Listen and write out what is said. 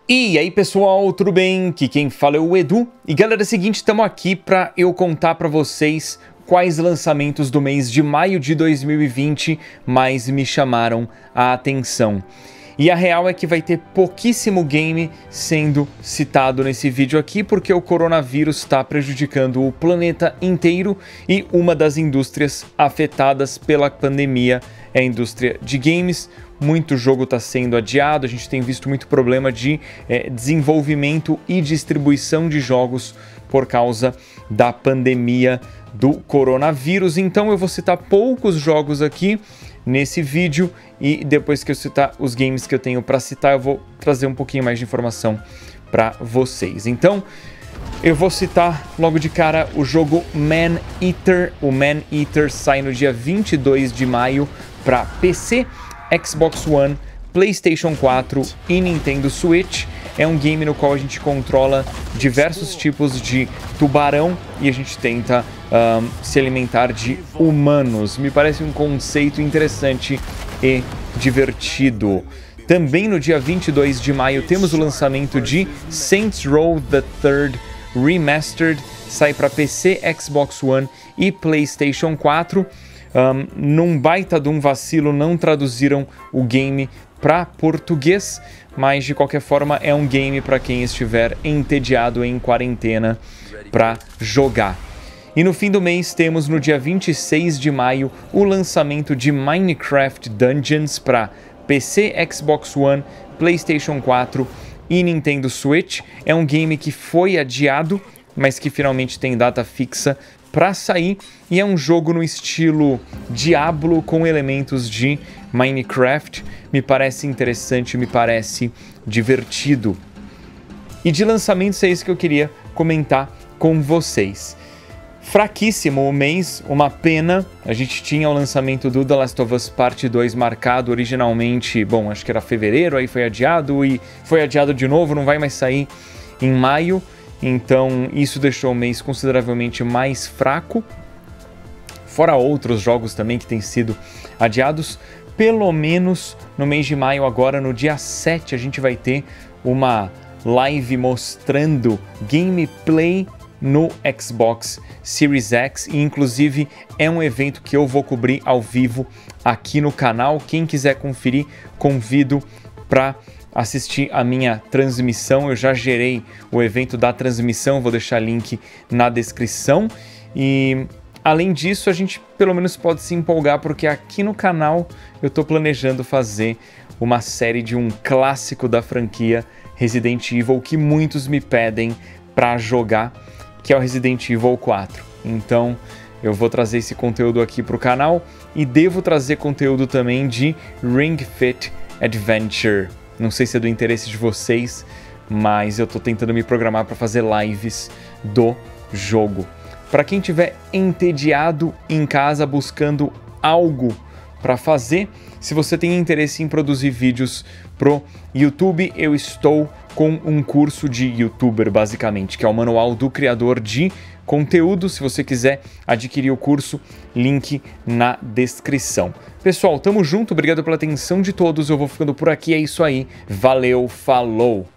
E aí pessoal, tudo bem? Aqui quem fala é o Edu. E galera, é o seguinte, estamos aqui para eu contar para vocês quais lançamentos do mês de maio de 2020 mais me chamaram a atenção. E a real é que vai ter pouquíssimo game sendo citado nesse vídeo aqui, porque o coronavírus está prejudicando o planeta inteiro e uma das indústrias afetadas pela pandemia é a indústria de games. Muito jogo está sendo adiado, a gente tem visto muito problema de desenvolvimento e distribuição de jogos por causa da pandemia do coronavírus. Então eu vou citar poucos jogos aqui nesse vídeo e depois que eu citar os games que eu tenho para citar, eu vou trazer um pouquinho mais de informação para vocês. Então eu vou citar logo de cara o jogo Man Eater. O Man Eater sai no dia 22 de maio para PC, Xbox One, PlayStation 4 e Nintendo Switch. É um game no qual a gente controla diversos tipos de tubarão e a gente tenta se alimentar de humanos. Me parece um conceito interessante e divertido. Também no dia 22 de maio temos o lançamento de Saints Row The Third Remastered. Sai para PC, Xbox One e PlayStation 4. Num baita de um vacilo, não traduziram o game para português, mas de qualquer forma é um game para quem estiver entediado em quarentena para jogar. E no fim do mês temos no dia 26 de maio o lançamento de Minecraft Dungeons para PC, Xbox One, PlayStation 4 e Nintendo Switch. É um game que foi adiado, mas que finalmente tem data fixa para sair, e é um jogo no estilo Diablo com elementos de Minecraft. Me parece interessante, me parece divertido. E de lançamentos é isso que eu queria comentar com vocês. Fraquíssimo o mês, uma pena. A gente tinha o lançamento do The Last of Us Parte 2 marcado originalmente, bom, acho que era fevereiro, aí foi adiado e foi adiado de novo, não vai mais sair em maio. Então isso deixou o mês consideravelmente mais fraco, fora outros jogos também que têm sido adiados. Pelo menos no mês de maio, agora no dia 7, a gente vai ter uma live mostrando gameplay no Xbox Series X, e inclusive é um evento que eu vou cobrir ao vivo aqui no canal. Quem quiser conferir, convido para assistir a minha transmissão. Eu já gerei o evento da transmissão, vou deixar link na descrição. E além disso, a gente pelo menos pode se empolgar, porque aqui no canal eu estou planejando fazer uma série de um clássico da franquia Resident Evil que muitos me pedem para jogar, que é o Resident Evil 4. Então eu vou trazer esse conteúdo aqui para o canal e devo trazer conteúdo também de Ring Fit Adventure. Não sei se é do interesse de vocês, mas eu tô tentando me programar para fazer lives do jogo. Para quem tiver entediado em casa buscando algo para fazer, se você tem interesse em produzir vídeos pro YouTube, eu estou com um curso de YouTuber, basicamente, que é o Manual do Criador de Conteúdo. Se você quiser adquirir o curso, link na descrição. Pessoal, tamo junto, obrigado pela atenção de todos, eu vou ficando por aqui, é isso aí, valeu, falou!